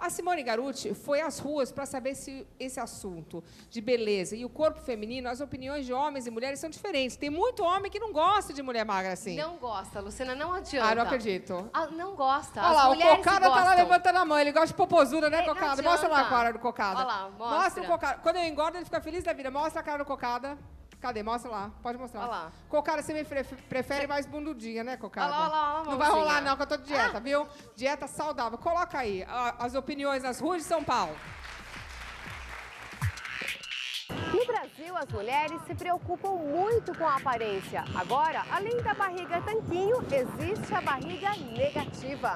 A Simone Garuti foi às ruas para saber se esse assunto de beleza e o corpo feminino, as opiniões de homens e mulheres são diferentes. Tem muito homem que não gosta de mulher magra assim. Não gosta, Luciana, não adianta. Ah, não acredito. Ah, não gosta. Olha lá, o mulheres Cocada tá lá levantando a mão. Ele gosta de popozuda, né, Não Cocada? adianta. Mostra lá a cara do Cocada. Olha lá, mostra. Mostra o Cocada. Quando eu engordo, ele fica feliz da vida. Mostra a cara do Cocada. Cadê? Mostra lá. Pode mostrar. Olha lá. Cocada, você me prefere mais bundudinha, né, Cocada? Olha lá, olha lá, não vai mãozinha. rolar, não, que eu tô de dieta, viu? Dieta saudável. Coloca aí as opiniões nas ruas de São Paulo. No Brasil, as mulheres se preocupam muito com a aparência. Agora, além da barriga tanquinho, existe a barriga negativa.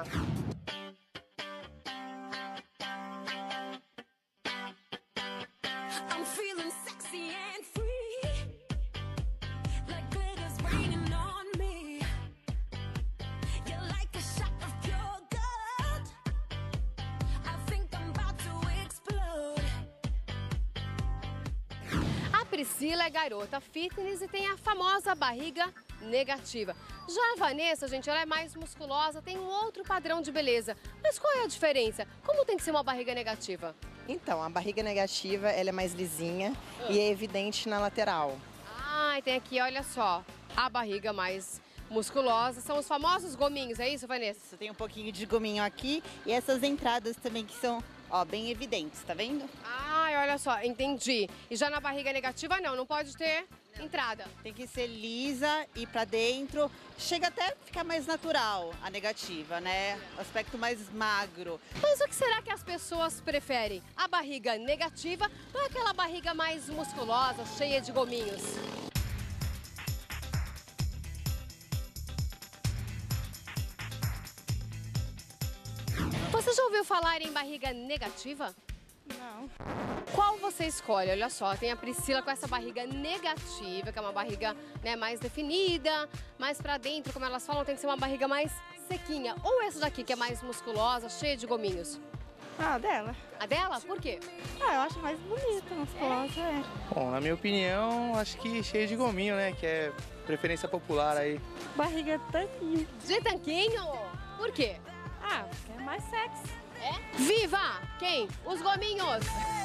Priscila é garota fitness e tem a famosa barriga negativa. Já a Vanessa, gente, ela é mais musculosa, tem um outro padrão de beleza. Mas qual é a diferença? Como tem que ser uma barriga negativa? Então, a barriga negativa, ela é mais lisinha e é evidente na lateral. Ah, e tem aqui, olha só, a barriga mais musculosa. São os famosos gominhos, é isso, Vanessa? Você tem um pouquinho de gominho aqui e essas entradas também que são, ó, bem evidentes, tá vendo? Ai, olha só, entendi. E já na barriga negativa, não pode ter entrada. Tem que ser lisa e pra dentro. Chega até a ficar mais natural a negativa, né? Aspecto mais magro. Mas o que será que as pessoas preferem? A barriga negativa ou aquela barriga mais musculosa, cheia de gominhos? Você já ouviu falar em barriga negativa? Não. Qual você escolhe? Olha só, tem a Priscila com essa barriga negativa, que é uma barriga, né, mais definida, mais pra dentro, como elas falam, tem que ser uma barriga mais sequinha. Ou essa daqui, que é mais musculosa, cheia de gominhos. Ah, dela. A dela? Por quê? Ah, eu acho mais bonita, musculosa, é. Bom, na minha opinião, acho que cheio de gominho, né? Que é preferência popular aí. Barriga tanquinho. De tanquinho? Por quê? Ah, porque é mais sexy. É? Viva! Quem? Os gominhos!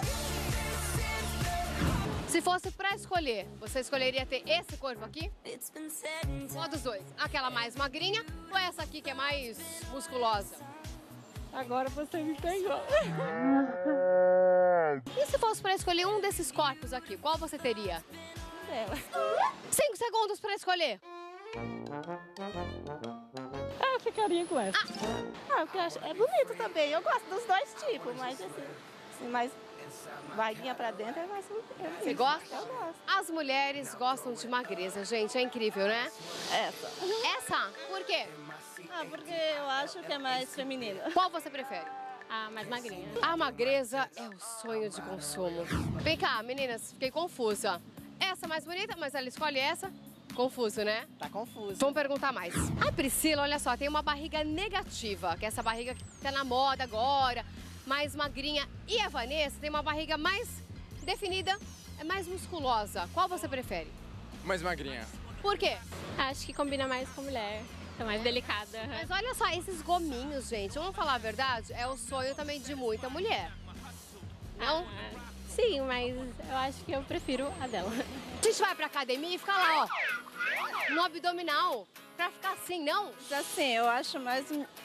Se fosse pra escolher, você escolheria ter esse corpo aqui? Qual dos dois? Aquela mais magrinha ou essa aqui que é mais musculosa? Agora você me pegou. E se fosse pra escolher um desses corpos aqui, qual você teria? Dela. 5 segundos pra escolher. Ah, eu ficaria com essa. Ah, porque eu acho, é bonito também. Eu gosto dos dois tipos, mas assim mais vaguinha pra dentro é mais bonito. Você gosta? Eu gosto. As mulheres gostam de magreza, gente. É incrível, né? Essa. Essa? Por quê? Ah, porque eu acho que é mais feminino. Qual você prefere? Ah, mais magrinha. A magreza é o sonho de consumo. Vem cá, meninas, fiquei confusa. Essa mais bonita, mas ela escolhe essa? Confuso, né? Tá confuso. Vamos perguntar mais. A Priscila, olha só, tem uma barriga negativa, que é essa barriga que tá na moda agora, mais magrinha. E a Vanessa tem uma barriga mais definida, é mais musculosa. Qual você prefere? Mais magrinha. Por quê? Acho que combina mais com mulher. É mais delicada. Mas olha só, esses gominhos, gente, vamos falar a verdade, é o sonho também de muita mulher. Não? Sim, mas eu acho que eu prefiro a dela. A gente vai pra academia e fica lá, ó, no abdominal, pra ficar assim, não? Assim, eu acho mais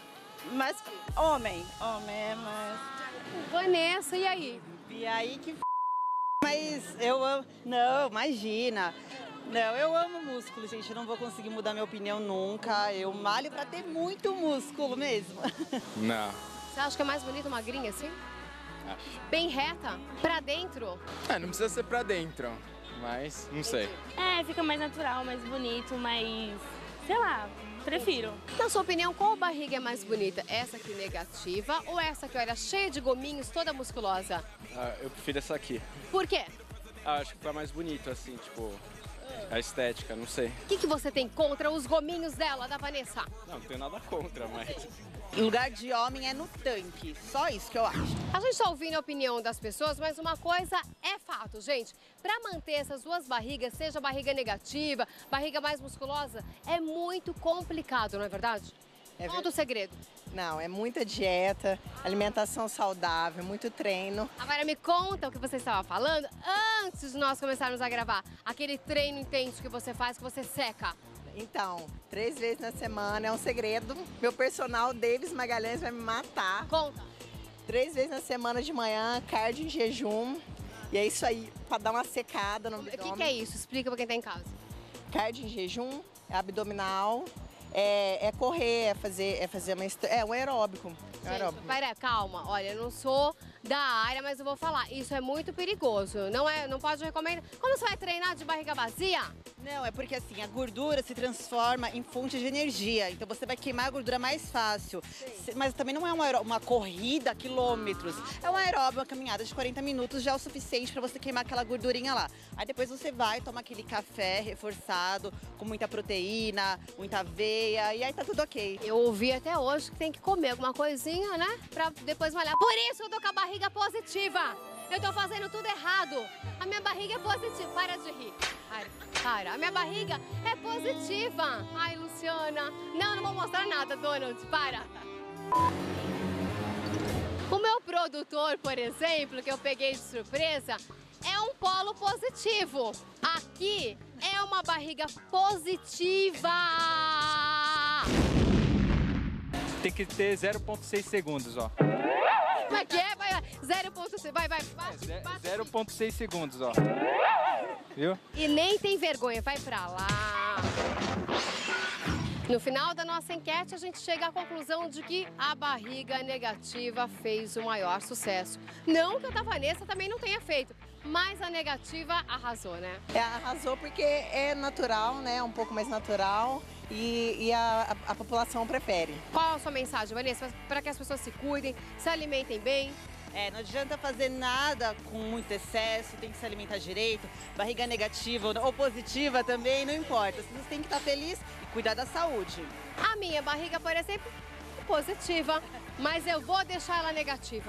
homem. Homem é mais... Vanessa, e aí? E aí que mas eu amo... Não, imagina. Não, eu amo músculo, gente. Eu não vou conseguir mudar minha opinião nunca. Eu malho pra ter muito músculo mesmo. Não. Você acha que é mais bonito magrinha assim? Acho. Bem reta? Pra dentro? É, não precisa ser pra dentro, mas não sei. É, fica mais natural, mais bonito, mais... Sei lá, prefiro. Na sua opinião, qual barriga é mais bonita? Essa aqui negativa ou essa aqui, olha, cheia de gominhos, toda musculosa? Eu prefiro essa aqui. Por quê? Acho que fica mais bonito, assim, tipo, a estética, não sei. O que você tem contra os gominhos dela, da Vanessa? Não tenho nada contra, mas... Lugar de homem é no tanque. Só isso que eu acho. A gente está ouvindo a opinião das pessoas, mas uma coisa é fato, gente. Para manter essas duas barrigas, seja barriga negativa, barriga mais musculosa, é muito complicado, não é verdade? Qual o segredo? Não, é muita dieta, alimentação saudável, muito treino. Agora me conta o que você estava falando antes de nós começarmos a gravar. Aquele treino intenso que você faz, que você seca. Então, 3 vezes na semana é um segredo. Meu personal, Davis Magalhães, vai me matar. Conta. 3 vezes na semana de manhã, cardio em jejum. E é isso aí, para dar uma secada no O abdômen. que é isso? Explica pra quem tá em casa. Cardio em jejum, é abdominal, é correr, um aeróbico. É um aeróbico. Pera, calma. Olha, eu não sou da área, mas eu vou falar. Isso é muito perigoso. Não pode recomendar. Como você vai treinar de barriga vazia? Não, é porque assim, a gordura se transforma em fonte de energia. Então você vai queimar a gordura mais fácil. Mas também não é uma corrida a quilômetros. É um aeróbio, uma caminhada de 40 minutos já é o suficiente para você queimar aquela gordurinha lá. Aí depois você vai tomar aquele café reforçado, com muita proteína, muita aveia, e aí tá tudo ok. Eu ouvi até hoje que tem que comer alguma coisinha, né? Pra depois malhar. Por isso eu tô com a barriga positiva. Eu tô fazendo tudo errado. A minha barriga é positiva. Para de rir. Para. A minha barriga é positiva. Ai, Luciana. Não vou mostrar nada, Donald. Para. O meu produtor, por exemplo, que eu peguei de surpresa, é um polo positivo. Aqui é uma barriga positiva. Tem que ter 0,6 segundos, ó. Como é que é? Vai, 0,6. Vai. Bate. 0,6 segundos, ó. Viu? E nem tem vergonha, vai pra lá. No final da nossa enquete, a gente chega à conclusão de que a barriga negativa fez o maior sucesso. Não que a da Vanessa também não tenha feito, mas a negativa arrasou, né? Arrasou porque é natural, né? Um pouco mais natural e a população prefere. Qual a sua mensagem, Vanessa, para que as pessoas se cuidem, se alimentem bem? Não adianta fazer nada com muito excesso, tem que se alimentar direito, barriga negativa ou positiva também, não importa. Você tem que estar feliz e cuidar da saúde. A minha barriga, por exemplo, é positiva, mas eu vou deixar ela negativa.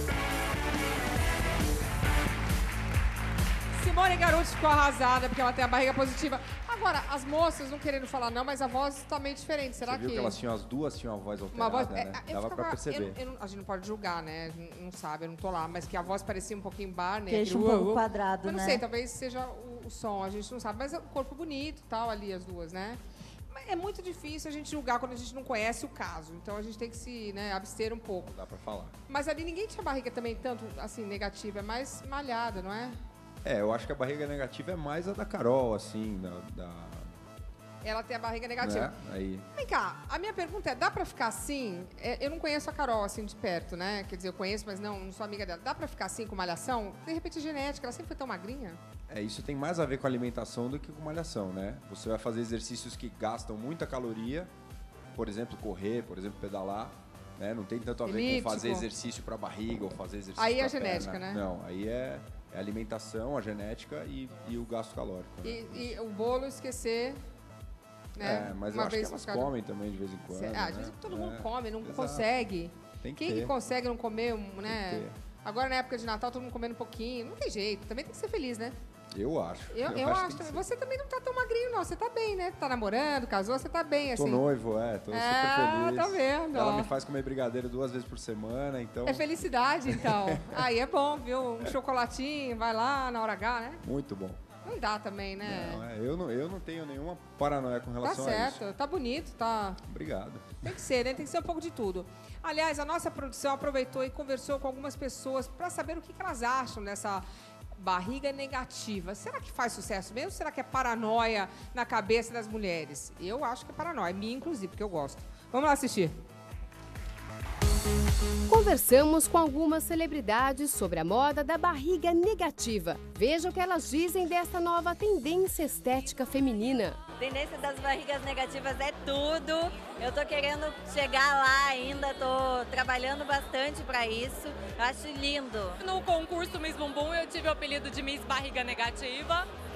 Simone Garuti ficou arrasada porque ela tem a barriga positiva. Agora, as moças não querendo falar não, mas a voz está meio diferente. Será Você viu que que elas tinham as duas tinham a voz alterada, uma voz, né? Dava pra perceber. A gente não pode julgar, né? Não sabe, eu não tô lá. Mas que a voz parecia um pouquinho Barney. Queixo um pouco quadrado, eu não né? sei, talvez seja o som, a gente não sabe. Mas é um corpo bonito e tal, ali as duas, né? Mas é muito difícil a gente julgar quando a gente não conhece o caso. Então a gente tem que se abster um pouco. Não dá pra falar. Mas ali ninguém tinha barriga também tanto, assim, negativa. É mais malhada, não é? Eu acho que a barriga negativa é mais a da Carol, assim, Ela tem a barriga negativa. né? Aí, Vem cá, a minha pergunta é, dá pra ficar assim? Eu não conheço a Carol, assim, de perto, né? Quer dizer, eu conheço, mas não sou amiga dela. Dá pra ficar assim com malhação? De repente é genética, ela sempre foi tão magrinha. isso tem mais a ver com alimentação do que com malhação, né? Você vai fazer exercícios que gastam muita caloria, por exemplo, correr, por exemplo, pedalar, né? Não tem tanto a ver Elíptico. com fazer exercício pra barriga ou fazer exercício Aí é pra genética, perna. né? Não, aí é a alimentação, a genética e o gasto calórico. Né? E o bolo esquecer, né? Mas eu Uma acho que vez elas por cada- comem também de vez em quando. Às né? vezes todo mundo come, não Exato. consegue. Tem que Quem que ter. consegue não comer, né? Tem que ter. Agora, na época de Natal, todo mundo comendo um pouquinho. Não tem jeito. Também tem que ser feliz, né? Eu acho. Eu que acho. tem que ser. Você também não tá tão magrinho, não. Você tá bem, né? Tá namorando, casou, você tá bem, assim. Tô noivo, tô super feliz. tá vendo? Ela ó. me faz comer brigadeiro 2 vezes por semana, então... É felicidade, então. Aí é bom, viu? Um chocolatinho, vai lá na hora H, né? Muito bom. Não dá também, né? Não, eu não tenho nenhuma paranoia com Tá relação a isso. certo, tá bonito, tá. Obrigado. Tem que ser, né? Tem que ser um pouco de tudo. Aliás, a nossa produção aproveitou e conversou com algumas pessoas para saber o que elas acham dessa barriga negativa. Será que faz sucesso mesmo? Será que é paranoia na cabeça das mulheres? Eu acho que é paranoia, minha inclusive, porque eu gosto. Vamos lá assistir. Conversamos com algumas celebridades sobre a moda da barriga negativa. Veja o que elas dizem dessa nova tendência estética feminina. A tendência das barrigas negativas é tudo. Eu tô querendo chegar lá ainda, tô trabalhando bastante para isso. Eu acho lindo. No concurso Miss Bumbum eu tive o apelido de Miss Barriga Negativa.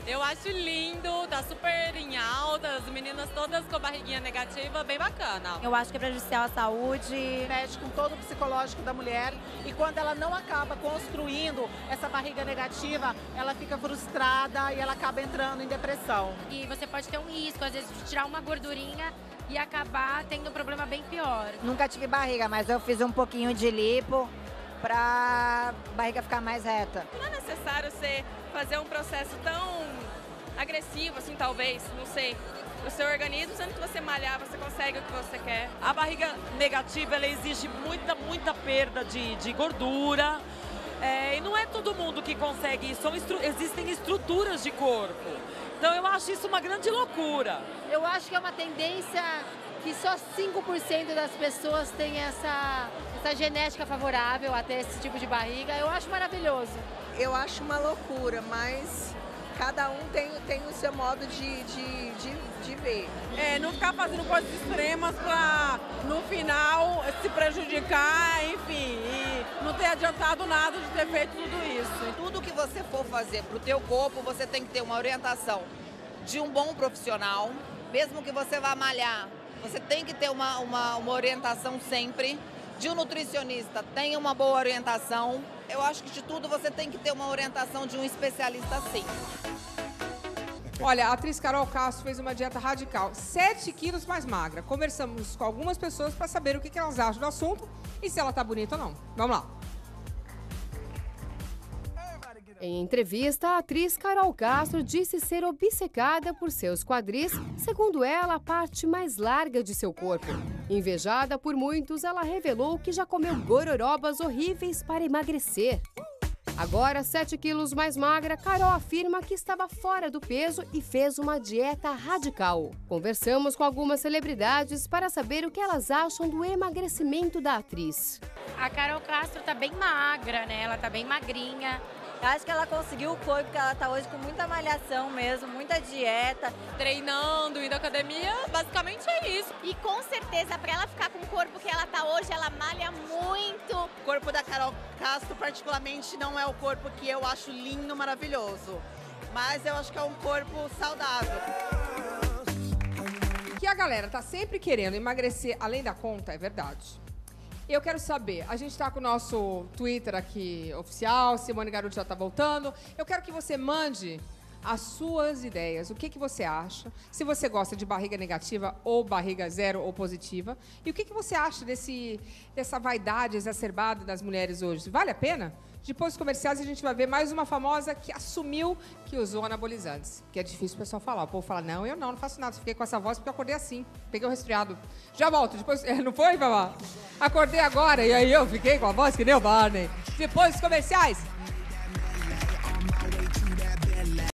Eu acho lindo, tá super em alta, as meninas todas com a barriguinha negativa, bem bacana. Eu acho que é prejudicial à saúde. Mexe com todo o psicológico da mulher e quando ela não acaba construindo essa barriga negativa, ela fica frustrada e ela acaba entrando em depressão. E você pode ter um risco, às vezes, de tirar uma gordurinha e acabar tendo um problema bem pior. Nunca tive barriga, mas eu fiz um pouquinho de lipo pra barriga ficar mais reta. Não é necessário você fazer um processo tão agressivo, assim, talvez, não sei, o seu organismo, sendo que você malhar, você consegue o que você quer. A barriga negativa, ela exige muita perda de gordura. E não é todo mundo que consegue isso, existem estruturas de corpo. Então eu acho isso uma grande loucura. Eu acho que é uma tendência que só 5% das pessoas têm essa genética favorável a ter esse tipo de barriga. Eu acho maravilhoso. Eu acho uma loucura, mas cada um tem o seu modo de ver. Não ficar fazendo coisas extremas para, no final, se prejudicar, enfim, e não ter adiantado nada de ter feito tudo isso. Tudo que você for fazer para o teu corpo, você tem que ter uma orientação de um bom profissional. Mesmo que você vá malhar, você tem que ter uma orientação sempre. De um nutricionista, tenha uma boa orientação. Eu acho que de tudo você tem que ter uma orientação de um especialista, sim. Olha, a atriz Carol Castro fez uma dieta radical, 7 quilos mais magra. Conversamos com algumas pessoas para saber o que elas acham do assunto e se ela tá bonita ou não. Vamos lá. Em entrevista, a atriz Carol Castro disse ser obcecada por seus quadris, segundo ela, a parte mais larga de seu corpo. Invejada por muitos, ela revelou que já comeu gororobas horríveis para emagrecer. Agora, 7 quilos mais magra, Carol afirma que estava fora do peso e fez uma dieta radical. Conversamos com algumas celebridades para saber o que elas acham do emagrecimento da atriz. A Carol Castro tá bem magra, né? Ela tá bem magrinha. Eu acho que ela conseguiu o corpo que ela tá hoje com muita malhação mesmo, muita dieta. Treinando, indo à academia, basicamente é isso. E com certeza, para ela ficar com o corpo que ela tá hoje, ela malha muito. O corpo da Carol Castro, particularmente, não é o corpo que eu acho lindo, maravilhoso. Mas eu acho que é um corpo saudável. Que a galera tá sempre querendo emagrecer além da conta, é verdade. Eu quero saber, a gente está com o nosso Twitter aqui oficial, Simone Garuti já está voltando. Eu quero que você mande as suas ideias, o que você acha, se você gosta de barriga negativa ou barriga zero ou positiva. E o que você acha dessa vaidade exacerbada das mulheres hoje? Vale a pena? Depois dos comerciais, a gente vai ver mais uma famosa que assumiu que usou anabolizantes. Que é difícil o pessoal falar. O povo fala, não, eu não faço nada. Fiquei com essa voz porque eu acordei assim. Peguei o resfriado. Já volto. Depois, não foi, babá? Acordei agora e aí eu fiquei com a voz que nem o Barney. Depois dos comerciais,